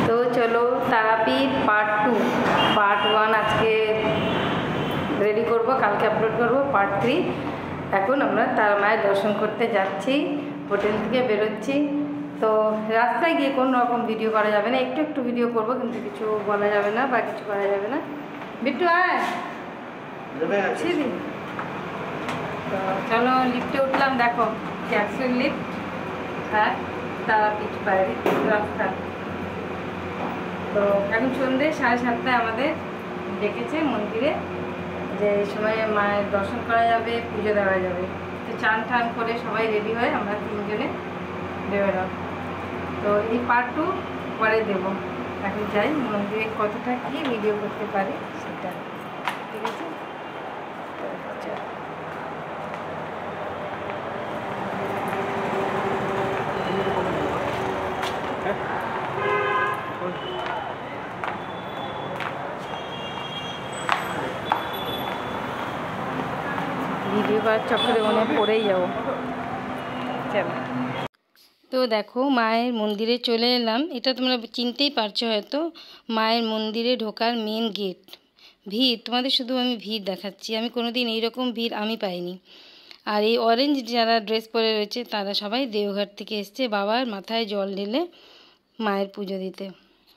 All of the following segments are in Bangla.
তো চলো তারাপীঠ পার্ট 2 পার্ট 1 আজকে রেডি করব, কালকে আপলোড করব পার্ট 3। এখন আমরা তারা মায়ের দর্শন করতে যাচ্ছি, হোটেল থেকে বেরোচ্ছি। তো রাস্তায় গিয়ে কোনো রকম ভিডিও করা যাবে না, একটু একটু ভিডিও করব, কিন্তু কিছু বলা যাবে না বা কিছু করা যাবে না। বিট্টু আয় দিদি। তো চলো লিফটে উঠলাম, দেখো ক্যাপসুল লিফট আর তারাপীঠ বাইরে রাস্তা। তো এখন সন্ধ্যে 7:30টায় আমাদের ডেকেছে মন্দিরে, যে এই সময় মায়ের দর্শন করা যাবে, পুজো দেওয়া যাবে। তো চান টান করে সবাই রেডি হয়ে আমরা 3 জনে বেরোলাম। তো এই পার্ট 2 পরে দেবো। এখন যাই মন্দিরে কতটা কি ভিডিও করতে পারি সেটা, ঠিক আছে? ভিডিও করার চক্করে মনে পড়েই যাবো। তো দেখো মায়ের মন্দিরে চলে এলাম। এটা তোমরা চিনতেই পারছো হয়তো, মায়ের মন্দিরে ঢোকার মেন গেট। ভিড় তোমাদের শুধু আমি ভিড় দেখাচ্ছি, আমি কোনোদিন এইরকম ভিড় আমি পাইনি। আর এই অরেঞ্জ যারা ড্রেস পরে রয়েছে তারা সবাই দেওঘর থেকে এসছে বাবার মাথায় জল ঢেলে মায়ের পুজো দিতে।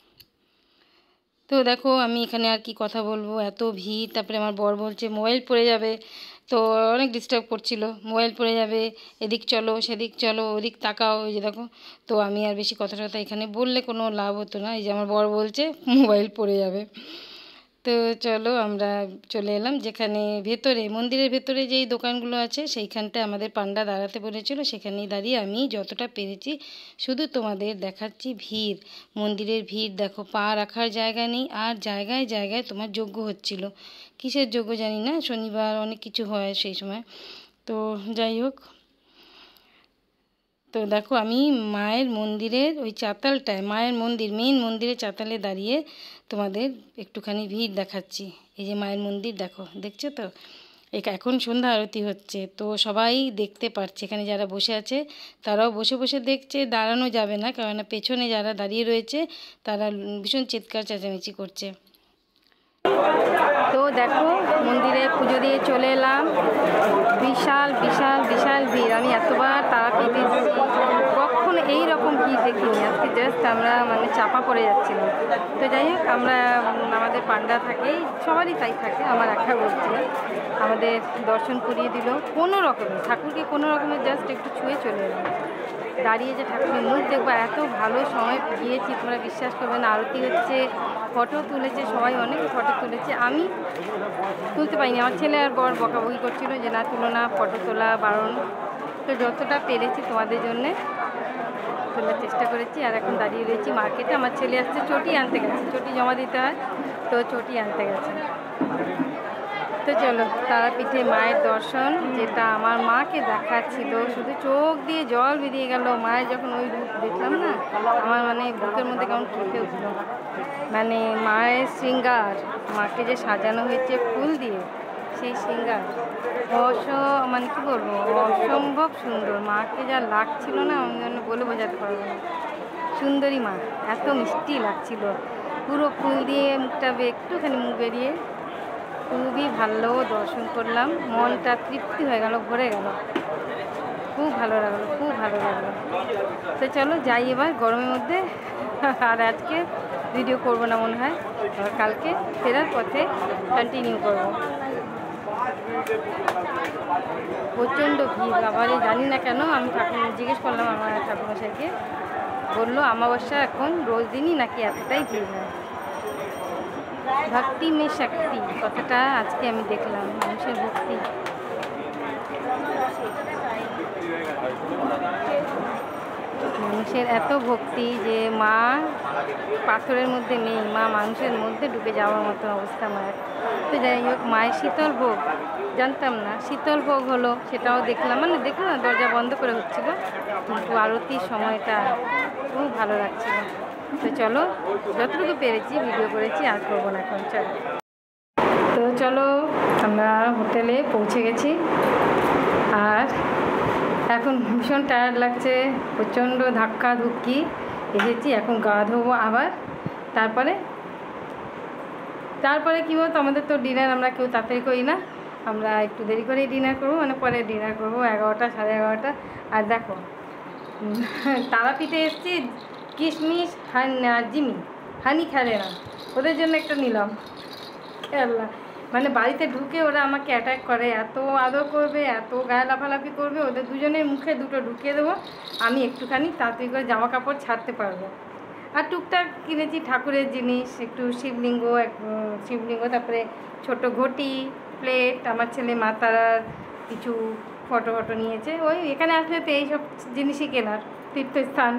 তো দেখো আমি এখানে আর কি কথা বলবো, এত ভিড়। তারপরে আমার বর বলছে মোবাইল পড়ে যাবে, তো অনেক ডিস্টার্ব করছিল, মোবাইল পড়ে যাবে, এদিক চলো সেদিক চলো, ওদিক তাকাও, ওই যে দেখো। তো আমি আর বেশি কথা টথা এখানে বললে কোনো লাভ হতো না, এই যে আমার বর বলছে মোবাইল পড়ে যাবে। তো চলো আমরা চলে এলাম যেখানে ভেতরে মন্দিরের ভেতরে যেই দোকানগুলো আছে সেইখানটায় আমাদের পান্ডা দাঁড়াতে বলেছিল, সেখানেই দাঁড়িয়ে আমি যতটা পেরেছি শুধু তোমাদের দেখাচ্ছি। ভিড়, মন্দিরের ভিড় দেখো, পা রাখার জায়গা নেই। আর জায়গায় জায়গায় তোমার যজ্ঞ হচ্ছিল, কিসের যজ্ঞ জানি না, শনিবার অনেক কিছু হয় সেই সময়। তো যাই হোক, তো দেখো আমি মায়ের মন্দিরের ওই চাতালটায়, মায়ের মন্দির মেইন মন্দিরের চাতালে দাঁড়িয়ে তোমাদের একটুখানি ভিড় দেখাচ্ছি। এই যে মায়ের মন্দির দেখো, দেখছো তো? এখন সন্ধ্যা আরতি হচ্ছে, তো সবাই দেখতে পাচ্ছে। এখানে যারা বসে আছে তারাও বসে বসে দেখছে, দাঁড়ানো যাবে না, কারণ পেছনে যারা দাঁড়িয়ে রয়েছে তারা ভীষণ চিৎকার চেঁচামেচি করছে। তো দেখো মন্দিরে পুজো দিয়ে চলে এলাম, বিশাল বিশাল বিশাল ভিড়। আমি এতবার তারাপীঠ এসেছি, কখনো এইরকম ভিড় দেখিনি। আজকে জাস্ট আমরা মানে চাপা পড়ে যাচ্ছিলাম। তো যাই হোক, আমরা আমাদের পান্ডা থাকেই, সবারই তাই থাকে, আমার একা বলছি, আমাদের দর্শন করিয়ে দিল কোনো রকমে, ঠাকুরকে কোনো রকমে জাস্ট একটু ছুঁয়ে চলে এলাম। দাঁড়িয়ে যে ঠাকুরের মুখ দেখবো, এত ভালো সময় গিয়েছি তোমরা বিশ্বাস করবে না। আরতি হচ্ছে, ফটো তুলেছে সবাই, অনেক ফটো তুলেছে, আমি তুলতে পারিনি। আমার ছেলে আর বর বকাবকি করছিল যে না তুলো না, ফটো তোলা বারণ। তো যতটা পেরেছি তোমাদের জন্যে তোলার চেষ্টা করেছি। আর এখন দাঁড়িয়ে রয়েছি মার্কেটে, আমার ছেলে আসছে চটি আনতে গেছে, চটি জমা দিতে হয়, তো চটি আনতে গেছে। তো চলো তারাপীঠে মায়ের দর্শন, যেটা আমার মাকে দেখাচ্ছিল, শুধু চোখ দিয়ে জল বেরিয়ে গেল। মায়ের যখন ওই রূপ দেখলাম না, আমার মানে বুকের মধ্যে কেমন কেঁপে উঠল। মানে মায়ের শৃঙ্গার, মাকে যে সাজানো হয়েছে ফুল দিয়ে, সেই শৃঙ্গার মানে কী বলবো, অসম্ভব সুন্দর। মাকে যা লাগছিল না, আমি জন্য বলে বোঝাতে পারবো না। সুন্দরী মা, এত মিষ্টি লাগছিল, পুরো ফুল দিয়ে মুখটা একটুখানি মুখ বেরিয়ে, খুবই ভালো দর্শন করলাম, মনটা তৃপ্তি হয়ে গেল, ভরে গেল, খুব ভালো লাগলো, খুব ভালো লাগলো। তো চলো যাই এবার গরমের মধ্যে। আর আজকে ভিডিও করব না মনে হয়, কালকে ফেরার পথে কন্টিনিউ করব। প্রচণ্ড ভিড়, আবার জানি না কেন, আমি জিজ্ঞেস করলাম আমার ঠাকুরমশাইকে, বললো অমাবস্যা এখন রোজ দিনই নাকি এতটাই ভিড় হয়। ভক্তি মে শক্তি কথাটা আজকে আমি দেখলাম, মানুষের ভক্তি। মানুষের এত ভক্তি যে মা পাথরের মধ্যে নেই, মা মানুষের মধ্যে ঢুকে যাওয়ার মতো অবস্থা মায়ের। তো যাই হোক, মায়ের শীতল ভোগ জানতাম না, শীতল ভোগ হলো, সেটাও দেখলাম। মানে দেখলাম না, দরজা বন্ধ করে হচ্ছিলো, কিন্তু আরতির সময়টা খুব ভালো লাগছিল। তো চলো যতটুকু পেরেছি ভিডিও করেছি, আর করবো না এখন। চলো, তো চলো আমরা হোটেলে পৌঁছে গেছি। আর এখন ভীষণ টায়ার্ড লাগছে, প্রচণ্ড ধাক্কা ধুক্কি, এসেছি, এখন গা ধোবো আবার। তারপরে কী বলতো, আমাদের তো ডিনার আমরা কেউ তাড়াতাড়ি করি না, আমরা একটু দেরি করেই ডিনার করবো, মানে পরে ডিনার করবো 11টা সাড়ে 11টা। আর দেখো তারাপীঠে এসেছি, কিশমিশ আর জিমি হানি খেলে না, ওদের জন্য একটা নিলাম খেলনা। মানে বাড়িতে ঢুকে ওরা আমাকে অ্যাটাক করে, এত আদর করবে, এত গায়ে লাফালাফি করবে, ওদের দুজনের মুখে দুটো ঢুকিয়ে দেবো, আমি একটুখানি তাড়াতাড়ি করে জামা কাপড় ছাড়তে পারবো। আর টুকটাক কিনেছি ঠাকুরের জিনিস, একটু শিবলিঙ্গ, তারপরে ছোট ঘটি, প্লেট, আমার ছেলে মা তারার কিছু ফটো নিয়েছে। ওই এখানে আসলে তো এইসব জিনিসই কেনার, তীর্থস্থান।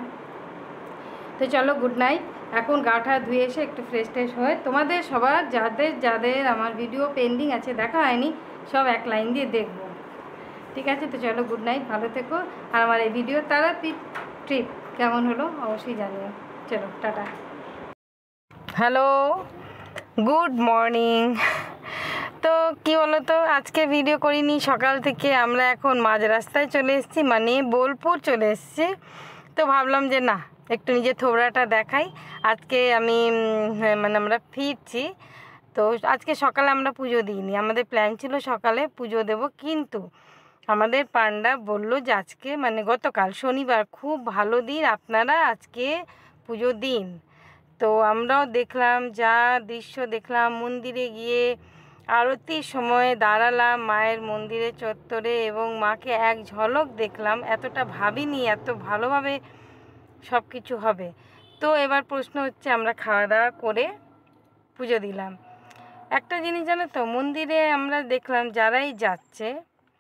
তো চলো, গুড নাইট। এখন গাটা ধুয়ে এসে একটু ফ্রেশ হয়ে তোমাদের সবার যাদের আমার ভিডিও পেন্ডিং আছে দেখা হয়নি, সব এক লাইন দিয়ে দেখবো, ঠিক আছে? তো চলো, গুড নাইট, ভালো থেকো। আর আমার এই ভিডিও তারাপীঠ ট্রিপ কেমন হলো অবশ্যই জানিও। চলো, টাটা। Hello, good morning. তো কী বলো তো, আজকে ভিডিও করিনি সকাল থেকে। আমরা এখন মাঝ রাস্তায় চলে এসেছি, মানে বোলপুর চলে এসেছি। তো ভাবলাম যে না, একটু নিজের থোবড়াটা দেখাই। আজকে আমরা ফিরছি। তো আজকে সকালে আমরা পুজো দিইনি, আমাদের প্ল্যান ছিল সকালে পুজো দেব, কিন্তু আমাদের পান্ডা বলল যে আজকে গতকাল শনিবার খুব ভালো দিন, আপনারা আজকে পুজো দিন। তো আমরাও দেখলাম, যা দৃশ্য দেখলাম, মন্দিরে গিয়ে আরতির সময় দাঁড়ালাম মায়ের মন্দিরে চত্বরে এবং মাকে এক ঝলক দেখলাম। এতটা ভাবিনি এত ভালোভাবে সব কিছু হবে। তো এবার প্রশ্ন হচ্ছে, আমরা খাওয়া দাওয়া করে পুজো দিলাম। একটা জিনিস জানো তো, মন্দিরে আমরা দেখলাম যারাই যাচ্ছে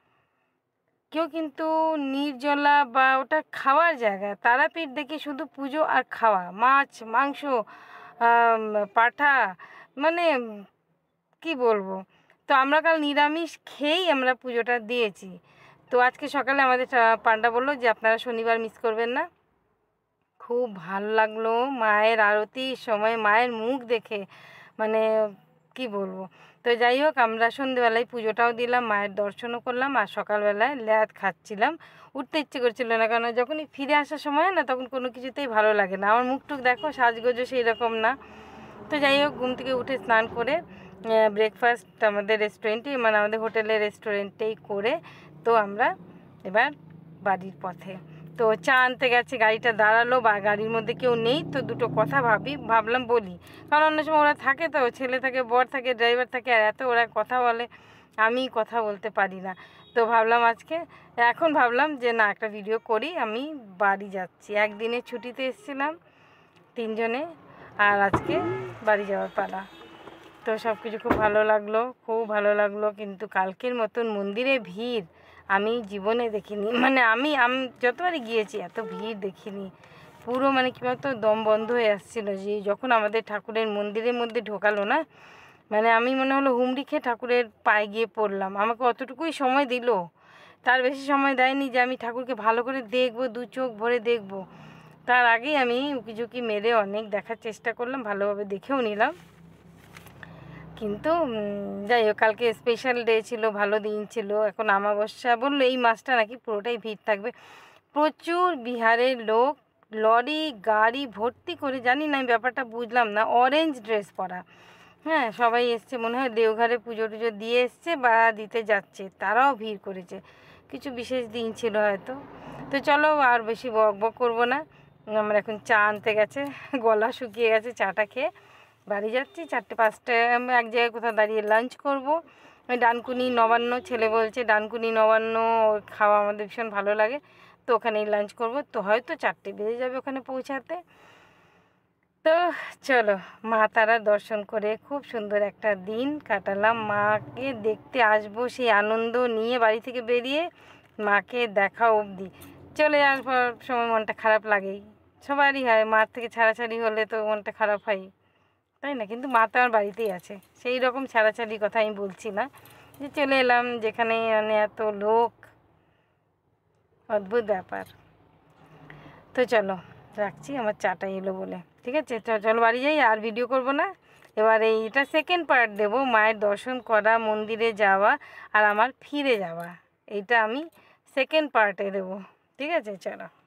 কেউ কিন্তু নির্জলা বা ওটা খাওয়ার জায়গা, তারাপীঠ দেখি শুধু পুজো আর খাওয়া, মাছ মাংস পাঁঠা, কি বলবো। তো আমরা কাল নিরামিষ খেয়েই আমরা পুজোটা দিয়েছি। তো আজকে সকালে আমাদের পান্ডা বললো যে আপনারা শনিবার মিস করবেন না। খুব ভালো লাগলো মায়ের আরতির সময় মায়ের মুখ দেখে, কি বলবো। তো যাই হোক, আমরা সন্ধেবেলায় পুজোটাও দিলাম, মায়ের দর্শনও করলাম, আর সকালবেলায় ল্যাদ খাচ্ছিলাম। উঠতে ইচ্ছে করছিল না, কারণ যখনই ফিরে আসার সময় না, তখন কোনো কিছুতেই ভালো লাগে না। আমার মুখটুক দেখো, সাজগোজও সেই রকম না। তো যাই হোক, ঘুম থেকে উঠে স্নান করে ব্রেকফাস্ট আমাদের রেস্টুরেন্টে, আমাদের হোটেলের রেস্টুরেন্টেই করে, তো আমরা এবার বাড়ির পথে। তো চা আনতে গেছে, গাড়িটা দাঁড়ালো, বা গাড়ির মধ্যে কেউ নেই। তো দুটো কথা ভাবলাম বলি, কারণ অন্য সময় ওরা থাকে, তো ছেলে থাকে, বর থাকে, ড্রাইভার থাকে, আর এত ওরা কথা বলে, আমি কথা বলতে পারি না। তো এখন ভাবলাম যে না, একটা ভিডিও করি। আমি বাড়ি যাচ্ছি, একদিনের ছুটিতে এসেছিলাম তিনজনে, আর আজকে বাড়ি যাওয়ার পালা। তো সব কিছু খুব ভালো লাগলো, কিন্তু কালকের মতন মন্দিরে ভিড় আমি জীবনে দেখিনি। আমি যতবারই গিয়েছি এত ভিড় দেখিনি। পুরো কী বলতো, দম বন্ধ হয়ে আসছিলো। যে যখন আমাদের ঠাকুরের মন্দিরের মধ্যে ঢোকালো না, আমি মনে হলো হুমড়ি খেয়ে ঠাকুরের পায়ে গিয়ে পড়লাম। আমাকে অতটুকুই সময় দিল, তার বেশি সময় দেয়নি যে আমি ঠাকুরকে ভালো করে দেখবো, দু চোখ ভরে দেখবো। তার আগেই আমি উকিঝুঁকি মেরে অনেক দেখার চেষ্টা করলাম, ভালোভাবে দেখেও নিলাম। কিন্তু যাই হোক, কালকে স্পেশাল ডে ছিল, ভালো দিন ছিল। এখন অমাবস্যা বললো, এই মাসটা নাকি পুরোটাই ভিড় থাকবে, প্রচুর বিহারের লোক, লরি গাড়ি ভর্তি করে। জানি না, আমি ব্যাপারটা বুঝলাম না। অরেঞ্জ ড্রেস পরা, হ্যাঁ, সবাই এসছে, মনে হয় দেওঘরে পুজো টুজো দিয়ে এসছে বা দিতে যাচ্ছে, তারাও ভিড় করেছে। কিছু বিশেষ দিন ছিল হয়তো। তো চলো, আর বেশি বক করবো না। আমরা এখন চা আনতে গেছে, গলা শুকিয়ে গেছে, চাটা খেয়ে বাড়ি যাচ্ছি। 4-5টায় এক জায়গায় কোথাও দাঁড়িয়ে লাঞ্চ করবো। ডানকুনি নবান্ন, ছেলে বলছে ডানকুনি নবান্ন খাওয়া আমাদের ভীষণ ভালো লাগে, তো ওখানেই লাঞ্চ করব। তো হয়তো 4টে বেজে যাবে ওখানে পৌঁছাতে। তো চলো, মা তারার দর্শন করে খুব সুন্দর একটা দিন কাটালাম। মাকে দেখতে আসবো সেই আনন্দ নিয়ে বাড়ি থেকে বেরিয়ে মাকে দেখা অবধি, চলে যাওয়ার সময় মনটা খারাপ লাগেই, সবারই হয়। মার থেকে ছাড়াছাড়ি হলে তো মনটা খারাপ হয়, তাই না? কিন্তু মা তো আমার বাড়িতেই আছে, সেই রকম ছাড়াছাড়ির কথা আমি বলছি না, যে চলে এলাম যেখানে এত লোক, অদ্ভুত ব্যাপার। তো চলো, রাখছি, আমার চাটা এলো বলে। ঠিক আছে, চলো বাড়ি যাই, আর ভিডিও করব না। এবার এইটা সেকেন্ড পার্ট দেব, মায়ের দর্শন করা, মন্দিরে যাওয়া আর আমার ফিরে যাওয়া, এইটা আমি সেকেন্ড পার্টে দেবো। ঠিক আছে, চলো।